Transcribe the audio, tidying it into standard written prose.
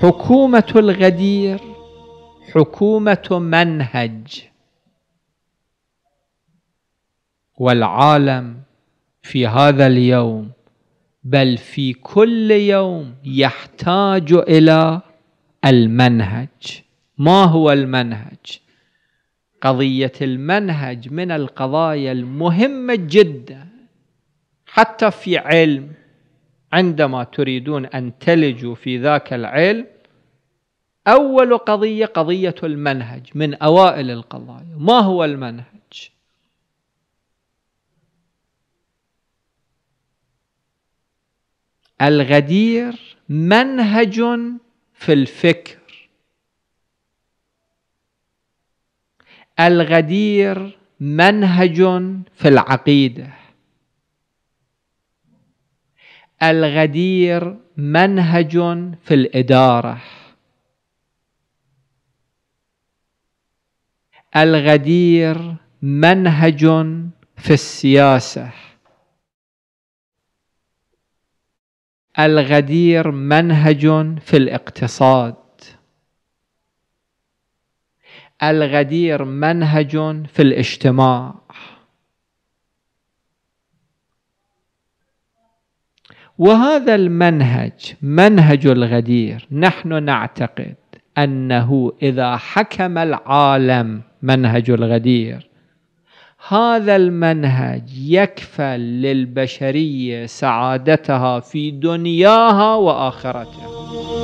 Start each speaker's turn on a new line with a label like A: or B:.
A: حكومة الغدير حكومة منهج، والعالم في هذا اليوم بل في كل يوم يحتاج إلى المنهج. ما هو المنهج؟ قضية المنهج من القضايا المهمة جدا، حتى في علم عندما تريدون أن تلجوا في ذاك العلم أول قضية قضية المنهج من أوائل القضايا. ما هو المنهج؟ الغدير منهج في الفكر، الغدير منهج في العقيدة، الغدير منهج في الإدارة، الغدير منهج في السياسة، الغدير منهج في الاقتصاد، الغدير منهج في الاجتماع. وهذا المنهج منهج الغدير نحن نعتقد أنه إذا حكم العالم منهج الغدير، هذا المنهج يكفل للبشرية سعادتها في دنياها وآخرتها.